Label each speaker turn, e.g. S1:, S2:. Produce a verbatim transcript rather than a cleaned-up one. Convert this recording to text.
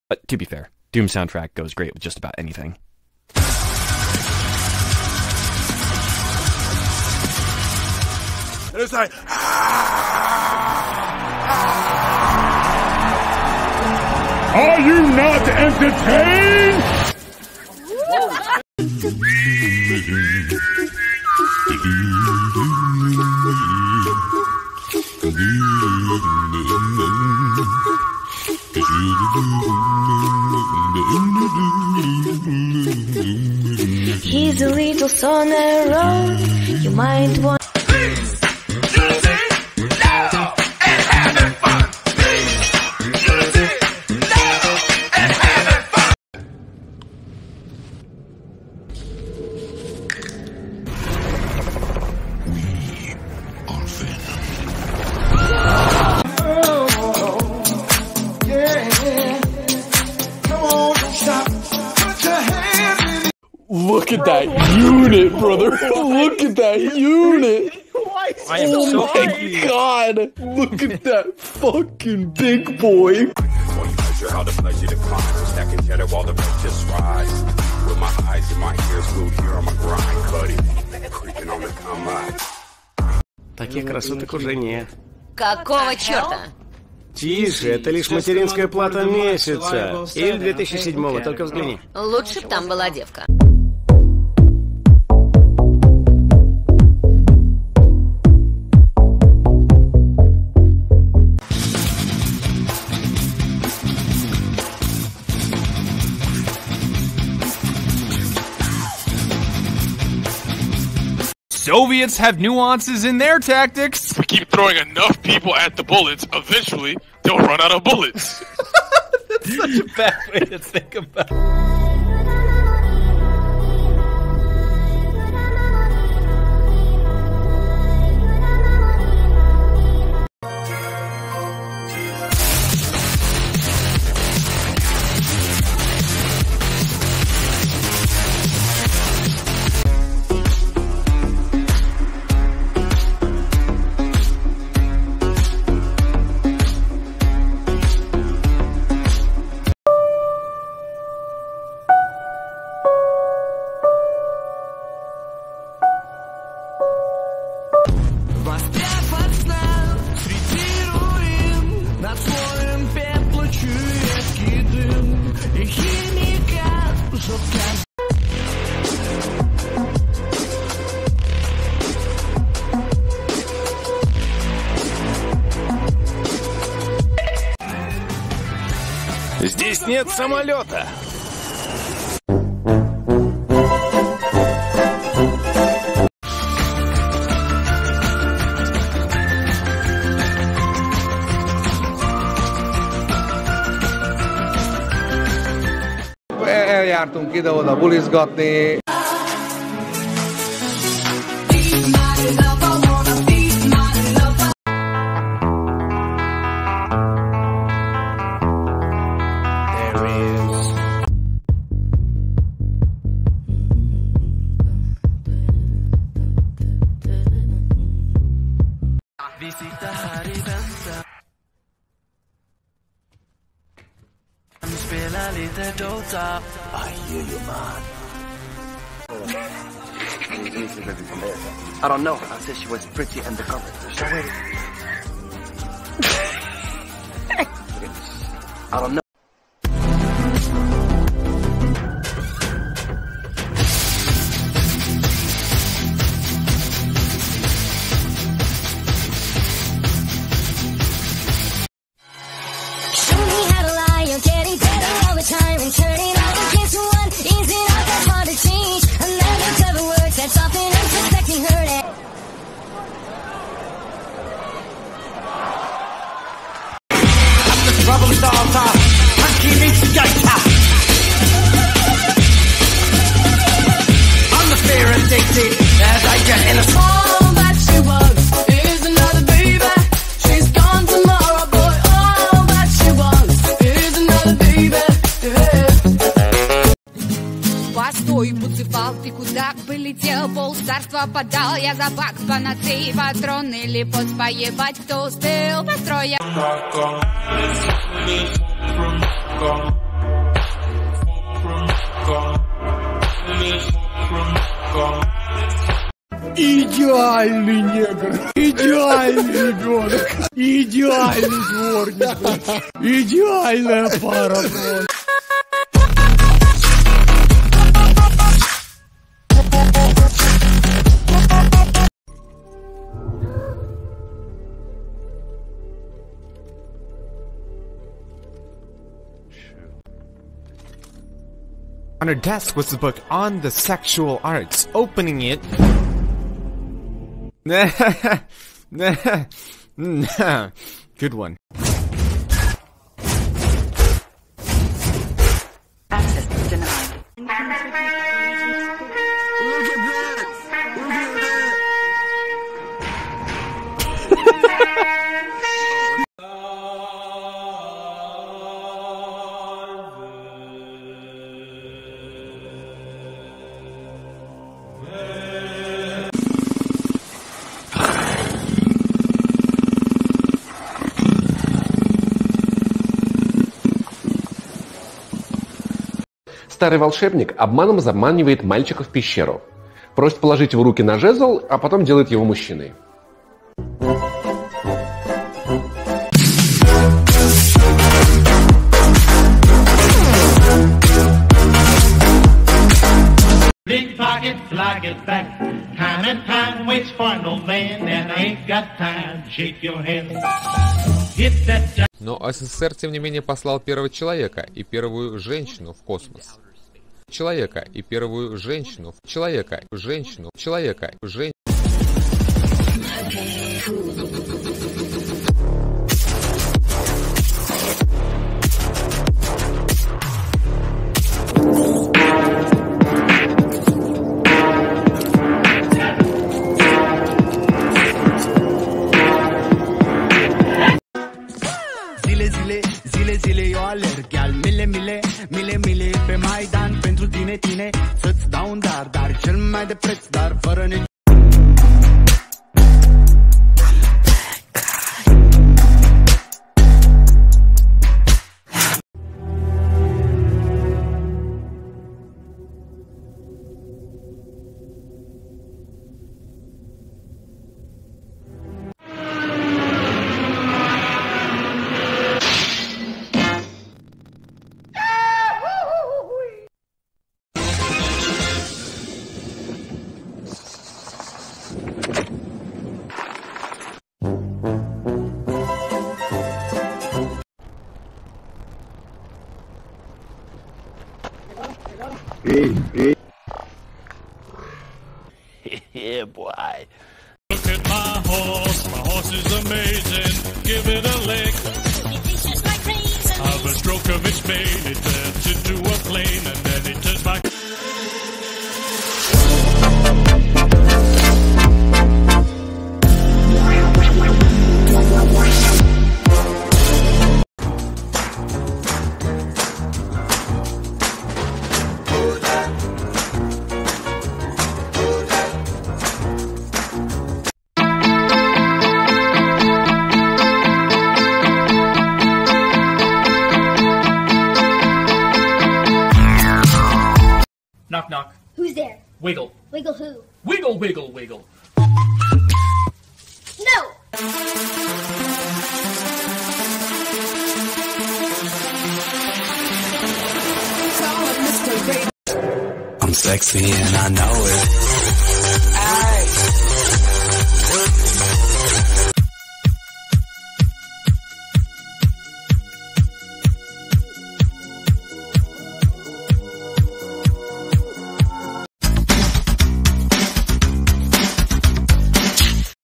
S1: But to be fair, Doom soundtrack goes great with just about anything.
S2: And it's like,
S3: are you not entertained?
S4: He's a little sonero. You might want.
S5: Look at that unit, brother. Look at that unit.
S6: I am
S5: oh
S6: so
S5: my
S6: angry.
S5: God. Look at that fucking big boy.
S2: how to pleasure the climb, stacking cheddar while the just rise. With my eyes and my ears glued here on my grind, cutty, creeping on the combine.
S6: Таких красоток уже нет.
S7: Какого черта?
S6: Тише, это лишь материнская плата месяца. Или две тысячи седьмого, только взгляни.
S7: Лучше б там была девка.
S8: Soviets have nuances in their tactics.
S9: If we keep throwing enough people at the bullets, eventually they'll run out of bullets.
S8: That's such a bad way to think about it.
S6: Здесь нет самолета.
S10: Eljártunk ide-oda bulizgatni.
S6: I hear you, man. I don't know. I said she was pretty undercover. So wait. I don't know.
S4: Time and turning all against one is it not that hard to change? Another clever words that's often unsuspecting hurt it.
S11: I'm the trouble starter, monkey instigator. I'm the fear addicted as I get in a all that she was is another baby. She's gone tomorrow, boy. All that she was is another baby.
S12: Постой, Буцефал, ты куда полетел? Пол царства подал, я за бак панацеи, патрон или под поебать, кто успел построить.
S3: Идеальный негр! Идеальный ребенок! Идеальный дворник! Идеальная пара просто!
S13: On her desk was the book On the Sexual Arts. Opening it... Good one.
S14: Access denied.
S11: Look at this! Look at this!
S10: Старый волшебник обманом заманивает мальчика в пещеру. Просит положить его руки на жезл, а потом делает его мужчиной.
S15: Big pocket, fly it back. Time and time waits for no man, and I ain't got time to shake your hand. Hit that.
S16: Но СССР, тем не менее, послал первого человека и первую женщину в космос. Человека и первую женщину. Человека, женщину. Человека, женщину.
S11: Zile, zile, zile, zile eu alerg al mile, mile, mile, mile pe Maidan pentru tine, tine să-ți dau un dar, dar cel mai de preț, dar fără nici.
S8: Yeah, boy.
S15: Look at my horse, my horse is amazing. Give it a lick. Of a stroke of its mane, it turns into a plane, and then it turns back.
S17: Knock, knock.
S18: Who's there?
S17: Wiggle.
S18: Wiggle who?
S17: Wiggle, wiggle, wiggle.
S18: No!
S11: I'm sexy and I know it.